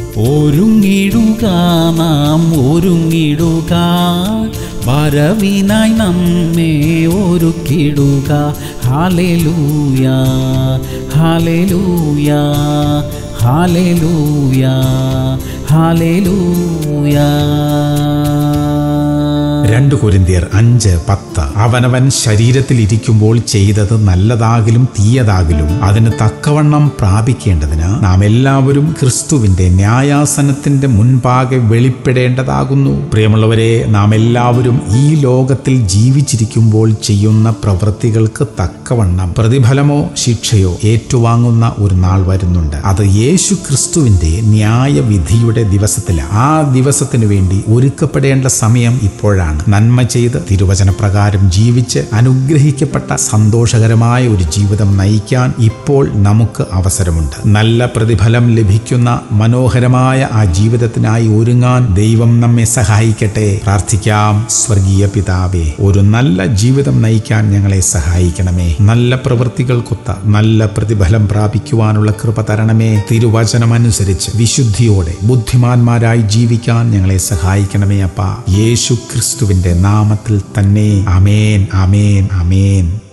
ഒരുങ്ങിടുക നാം ഒരുങ്ങിടുക, വരവിനായി നമ്മെ ഒരുക്കിടുക. ഹല്ലേലൂയ ഹല്ലേലൂയ ഹല്ലേലൂയ ഹല്ലേലൂയ. 2 കൊരിന്ത്യർ 5:10. അവനവൻ ശരീരത്തിൽ ഇരിക്കുമ്പോൾ ചെയ്തത് നല്ലതാകിലും തീയതാകിലും അതിന് തക്കവണ്ണം പ്രാപിക്കേണ്ടതിന് നാം എല്ലാവരും ക്രിസ്തുവിന്റെ ന്യായാസനത്തിന്റെ മുൻപാകെ വെളിപ്പെടേണ്ടതാകുന്നു. പ്രിയമുള്ളവരെ, നാം എല്ലാവരും ഈ ലോകത്തിൽ ജീവിച്ചിരിക്കുമ്പോൾ ചെയ്യുന്ന പ്രവൃത്തികൾക്ക് തക്കവണ്ണം പ്രതിഫലമോ ശിക്ഷയോ ഏറ്റുവാങ്ങുന്ന ഒരു നാൾ വരുന്നുണ്ട്. അത് യേശു ക്രിസ്തുവിന്റെ ന്യായവിധിയുടെ ദിവസത്തിലാണ്. ആ ദിവസത്തിനു വേണ്ടി ഒരുക്കപ്പെടേണ്ട സമയം ഇപ്പോഴാണ്. നന്മ ചെയ്ത് തിരുവചനപ്രകാരം ജീവിച്ച് അനുഗ്രഹിക്കപ്പെട്ട സന്തോഷകരമായ ഒരു ജീവിതം നയിക്കാൻ ഇപ്പോൾ നമുക്ക് അവസരമുണ്ട്. നല്ല പ്രതിഫലം ലഭിക്കുന്ന മനോഹരമായ ആ ജീവിതത്തിനായി ഒരുങ്ങാൻ ദൈവം നമ്മെ സഹായിക്കട്ടെ. പ്രാർത്ഥിക്കാം. സ്വർഗീയ പിതാവേ, ഒരു നല്ല ജീവിതം നയിക്കാൻ ഞങ്ങളെ സഹായിക്കണമേ. നല്ല പ്രവൃത്തികൾക്കൊത്ത നല്ല പ്രതിഫലം പ്രാപിക്കുവാനുള്ള കൃപ തരണമേ. തിരുവചനമനുസരിച്ച് വിശുദ്ധിയോടെ ബുദ്ധിമാന്മാരായി ജീവിക്കാൻ ഞങ്ങളെ സഹായിക്കണമേ അപ്പാ. യേശു ക്രിസ്തുവിന്റെ നാമത്തിൽ തന്നെ. ആമേൻ ആമേൻ ആമേൻ.